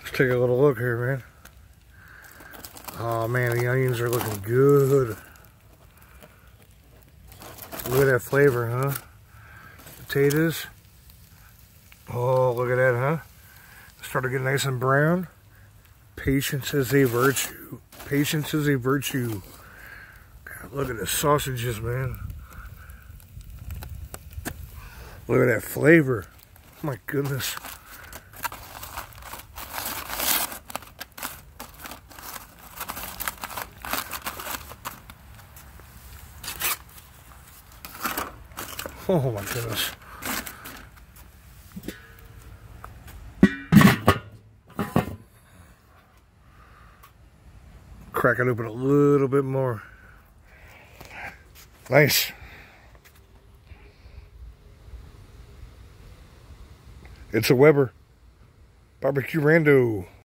Let's take a little look here, man. Oh man, the onions are looking good. Look at that flavor, huh? Potatoes. Oh, look at that, huh? Started getting nice and brown. Patience is a virtue. Patience is a virtue. God, look at the sausages, man. Look at that flavor. My goodness. Oh my goodness. Crack it open a little bit more. Nice. It's a Weber Barbecue Rando.